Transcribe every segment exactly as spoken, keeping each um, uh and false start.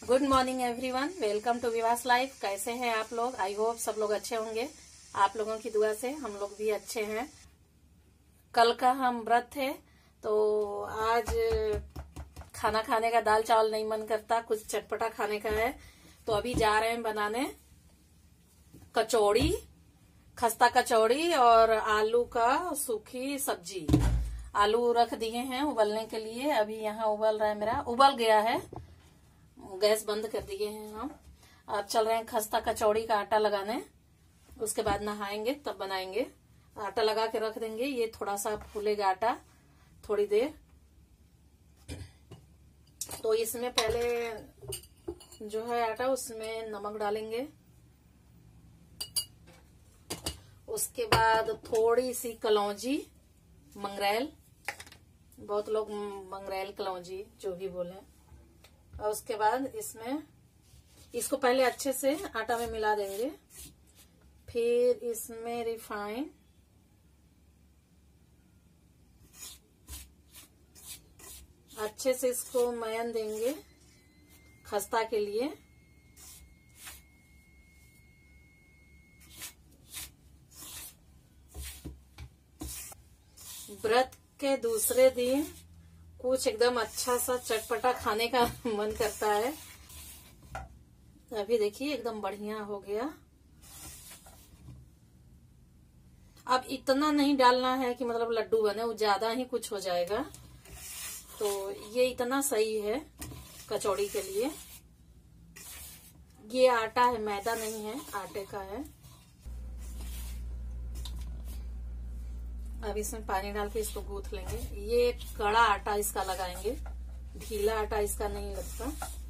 Good morning everyone, welcome to Vivas life. कैसे हैं आप लोग? आई होप सब लोग अच्छे होंगे। आप लोगों की दुआ से हम लोग भी अच्छे हैं। कल का हम व्रत थे तो आज खाना खाने का दाल चावल नहीं मन करता, कुछ चटपटा खाने का है। तो अभी जा रहे हैं बनाने कचौड़ी, खस्ता कचौड़ी और आलू का सूखी सब्जी। आलू रख दिए हैं उबलने के लिए। अभी यहाँ उबल रहा है, मेरा उबल गया है, गैस बंद कर दिए हैं हम। अब चल रहे हैं खस्ता कचौड़ी का आटा लगाने। उसके बाद नहाएंगे तब बनाएंगे। आटा लगा के रख देंगे, ये थोड़ा सा फूलेगा आटा थोड़ी देर। तो इसमें पहले जो है आटा, उसमें नमक डालेंगे। उसके बाद थोड़ी सी कलौंजी, मंगरेल, बहुत लोग मंगरेल कलौंजी जो भी बोले। और उसके बाद इसमें इसको पहले अच्छे से आटा में मिला देंगे। फिर इसमें रिफाइन, अच्छे से इसको मयन देंगे खस्ता के लिए। व्रत के दूसरे दिन कुछ एकदम अच्छा सा चटपटा खाने का मन करता है। अभी देखिए एकदम बढ़िया हो गया। अब इतना नहीं डालना है कि मतलब लड्डू बने, वो ज्यादा ही कुछ हो जाएगा। तो ये इतना सही है कचौड़ी के लिए। ये आटा है, मैदा नहीं है, आटे का है। अब इसमें पानी डाल के इसको गूंथ लेंगे। ये कड़ा आटा इसका लगाएंगे, ढीला आटा इसका नहीं लगता।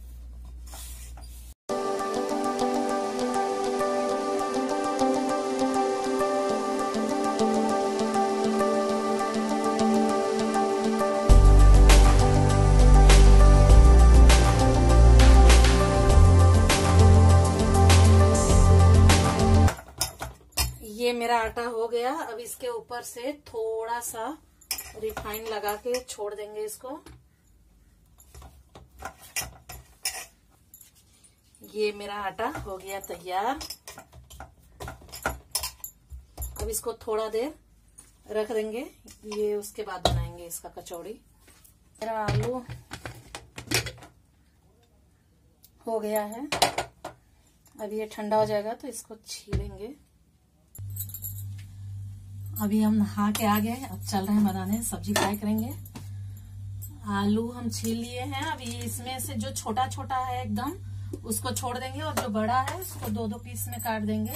ये मेरा आटा हो गया। अब इसके ऊपर से थोड़ा सा रिफाइन लगा के छोड़ देंगे इसको। ये मेरा आटा हो गया तैयार। अब इसको थोड़ा देर रख देंगे, ये उसके बाद बनाएंगे इसका कचौड़ी। मेरा आलू हो गया है। अब ये ठंडा हो जाएगा तो इसको छीलेंगे। अभी हम नहा के आ गए, अब चल रहे हैं बनाने, सब्जी फ्राई करेंगे। आलू हम छील लिए हैं। अभी इसमें से जो छोटा छोटा है एकदम उसको छोड़ देंगे, और जो बड़ा है उसको दो दो पीस में काट देंगे।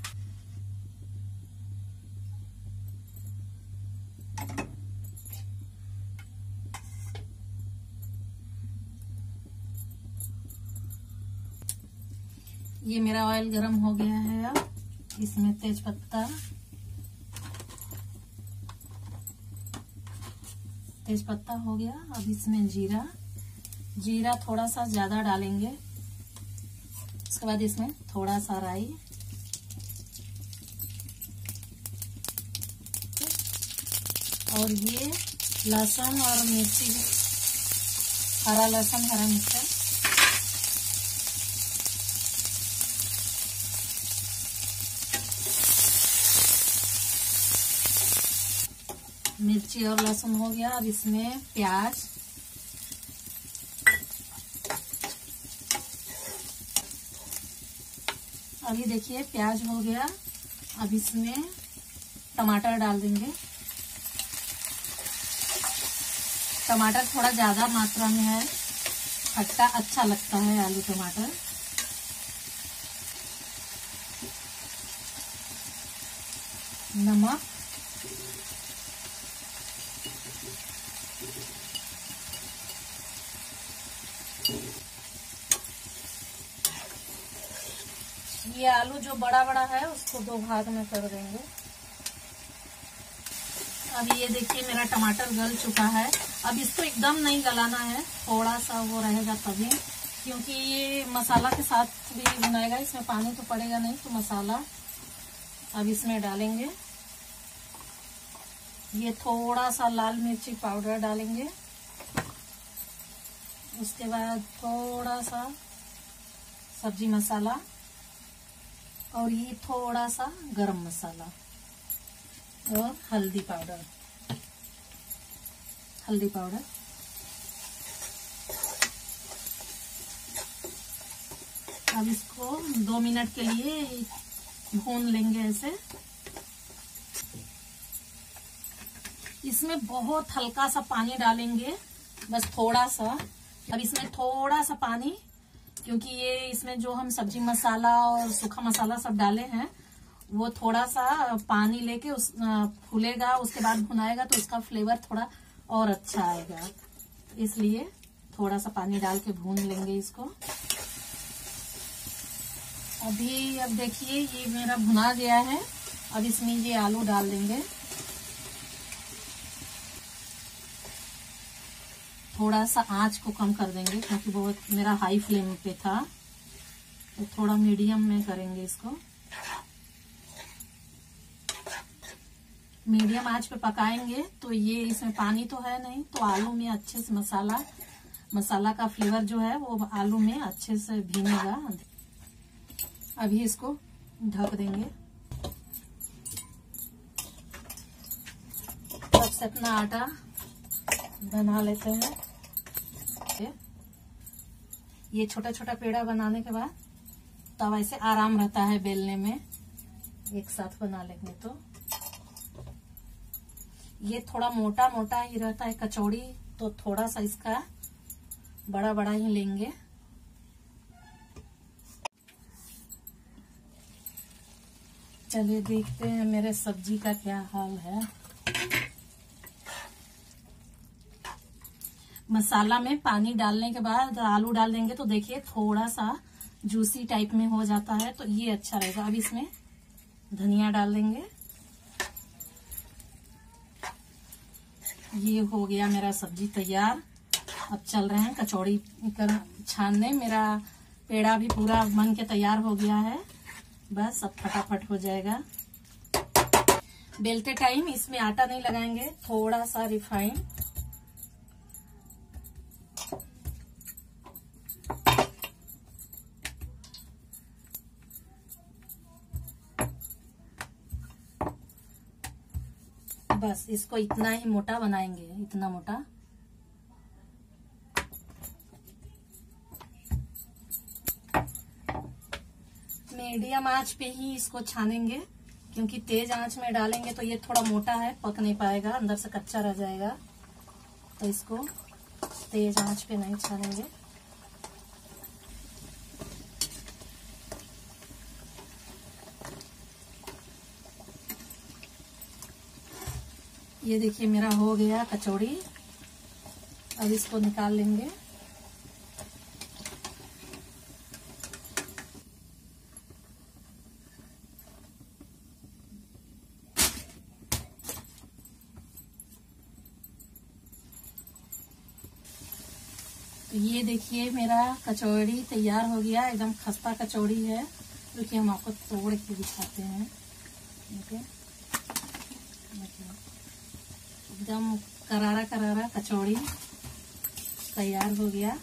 ये मेरा ऑयल गरम हो गया है। अब इसमें तेज पत्ता, तेज पत्ता हो गया। अब इसमें जीरा, जीरा थोड़ा सा ज्यादा डालेंगे। उसके बाद इसमें थोड़ा सा राई, और ये लहसुन और मिर्ची, हरा लहसुन, हरा मिर्चा। मिर्ची और लहसुन हो गया। अब इसमें प्याज, अभी देखिए प्याज हो गया। अब इसमें टमाटर डाल देंगे। टमाटर थोड़ा ज्यादा मात्रा में है, खट्टा अच्छा लगता है आलू टमाटर। नमक, ये आलू जो बड़ा बड़ा है उसको दो भाग में कर देंगे। अब ये देखिए मेरा टमाटर गल चुका है। अब इसको एकदम नहीं गलाना है, थोड़ा सा वो रहेगा तभी, क्योंकि ये मसाला के साथ भी बनाएगा, इसमें पानी तो पड़ेगा नहीं। तो मसाला अब इसमें डालेंगे। ये थोड़ा सा लाल मिर्ची पाउडर डालेंगे। उसके बाद थोड़ा सा सब्जी मसाला और ये थोड़ा सा गरम मसाला और हल्दी पाउडर हल्दी पाउडर अब इसको दो मिनट के लिए भून लेंगे ऐसे। इसमें बहुत हल्का सा पानी डालेंगे, बस थोड़ा सा। अब इसमें थोड़ा सा पानी, क्योंकि ये इसमें जो हम सब्जी मसाला और सूखा मसाला सब डाले हैं वो थोड़ा सा पानी लेके उस फूलेगा, उसके बाद भुनाएगा तो उसका फ्लेवर थोड़ा और अच्छा आएगा, इसलिए थोड़ा सा पानी डाल के भून लेंगे इसको। अभी अब देखिए ये मेरा भुना गया है। अब इसमें ये आलू डाल देंगे। थोड़ा सा आंच को कम कर देंगे क्योंकि बहुत मेरा हाई फ्लेम पे था, तो थोड़ा मीडियम में करेंगे इसको। मीडियम आंच पे पकाएंगे तो ये इसमें पानी तो है नहीं, तो आलू में अच्छे से मसाला मसाला का फ्लेवर जो है वो आलू में अच्छे से भीनेगा। अभी इसको ढक देंगे। अब से अपना आटा बना लेते हैं। ये छोटा छोटा पेड़ा बनाने के बाद तब ऐसे आराम रहता है बेलने में, एक साथ बना लेंगे तो। ये थोड़ा मोटा मोटा ही रहता है कचौड़ी, तो थोड़ा सा इसका बड़ा बड़ा ही लेंगे। चलिए देखते हैं मेरे सब्जी का क्या हाल है। मसाला में पानी डालने के बाद आलू डाल देंगे तो देखिए थोड़ा सा जूसी टाइप में हो जाता है, तो ये अच्छा रहेगा। अब इसमें धनिया डाल देंगे। ये हो गया मेरा सब्जी तैयार। अब चल रहे हैं कचौड़ी कर छानने। मेरा पेड़ा भी पूरा बन के तैयार हो गया है, बस अब फटाफट हो जाएगा। बेलते टाइम इसमें आटा नहीं लगाएंगे, थोड़ा सा रिफाइन, बस इसको इतना ही मोटा बनाएंगे, इतना मोटा। मीडियम आंच पे ही इसको छानेंगे, क्योंकि तेज आंच में डालेंगे तो ये थोड़ा मोटा है, पक नहीं पाएगा, अंदर से कच्चा रह जाएगा। तो इसको तेज आंच पे नहीं छानेंगे। ये देखिए मेरा हो गया कचौड़ी। अब इसको निकाल लेंगे। तो ये देखिए मेरा कचौड़ी तैयार हो गया, एकदम खस्ता कचौड़ी है। देखिए हम आपको तोड़ के दिखाते हैं। देखिए एकदम करारा करारा कचौड़ी तैयार हो गया।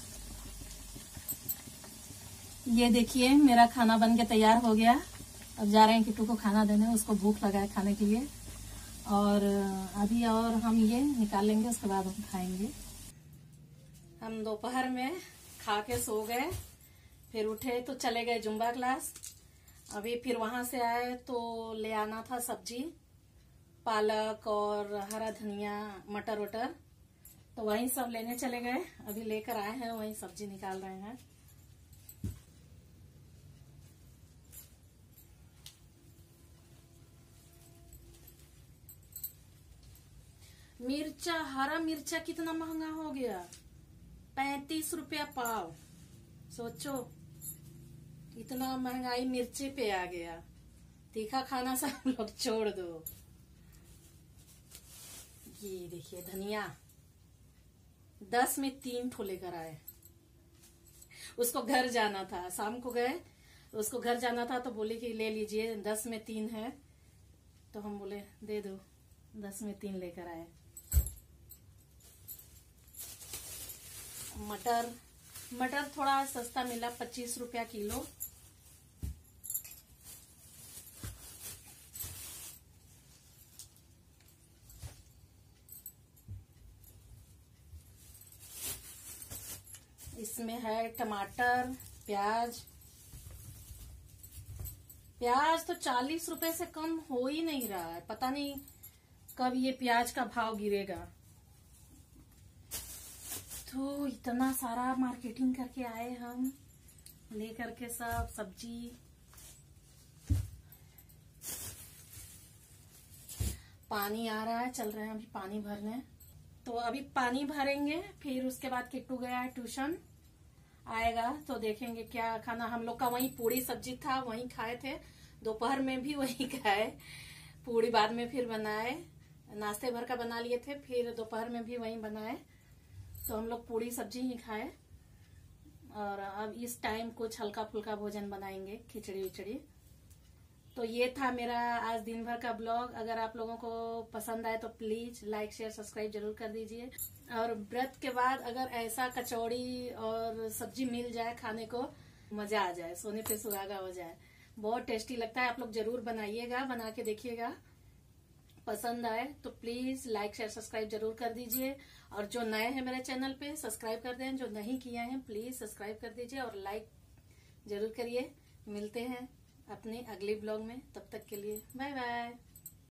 ये देखिए मेरा खाना बन के तैयार हो गया। अब जा रहे हैं किट्टू को खाना देने, उसको भूख लगा है खाने के लिए। और अभी और हम ये निकाल लेंगे, उसके बाद हम खाएंगे। हम दोपहर में खा के सो गए, फिर उठे तो चले गए जुम्बा क्लास। अभी फिर वहां से आए तो ले आना था सब्जी, पालक और हरा धनिया, मटर वटर, तो वही सब लेने चले गए। अभी लेकर आए हैं, वही सब्जी निकाल रहे हैं। मिर्चा, हरा मिर्चा कितना महंगा हो गया, पैंतीस रुपया पाव। सोचो इतना महंगाई मिर्ची पे आ गया। तीखा खाना सब लोग छोड़ दो। ये देखिए धनिया दस में तीन ठो लेकर आए। उसको घर जाना था, शाम को गए, उसको घर जाना था तो बोले कि ले लीजिए, दस में तीन है। तो हम बोले दे दो, दस में तीन लेकर आए। मटर मटर थोड़ा सस्ता मिला, पच्चीस रुपया किलो। इसमें है टमाटर, प्याज। प्याज तो चालीस रुपए से कम हो ही नहीं रहा है, पता नहीं कब ये प्याज का भाव गिरेगा। तो इतना सारा मार्केटिंग करके आए हम, लेकर के सब सब्जी। पानी आ रहा है, चल रहे हैं अभी पानी भरने। तो अभी पानी भरेंगे, फिर उसके बाद किट्टू गया है ट्यूशन, आएगा तो देखेंगे क्या खाना। हम लोग का वही पूरी सब्जी था, वही खाए थे। दोपहर में भी वही खाए, पूरी बाद में फिर बनाए। नाश्ते भर का बना लिए थे, फिर दोपहर में भी वही बनाए। तो हम लोग पूरी सब्जी ही खाए। और अब इस टाइम कुछ हल्का फुल्का भोजन बनाएंगे, खिचड़ी विचड़ी। तो ये था मेरा आज दिन भर का ब्लॉग। अगर आप लोगों को पसंद आए तो प्लीज लाइक शेयर सब्सक्राइब जरूर कर दीजिए। और व्रत के बाद अगर ऐसा कचौड़ी और सब्जी मिल जाए खाने को, मजा आ जाए, सोने पे सुहागा हो जाए। बहुत टेस्टी लगता है, आप लोग जरूर बनाइएगा, बना के देखिएगा। पसंद आए तो प्लीज लाइक शेयर सब्सक्राइब जरूर कर दीजिए। और जो नए हैं मेरे चैनल पे सब्सक्राइब कर दें, जो नहीं किया है प्लीज सब्सक्राइब कर दीजिए और लाइक जरूर करिए। मिलते हैं अपने अगले ब्लॉग में, तब तक के लिए बाय बाय।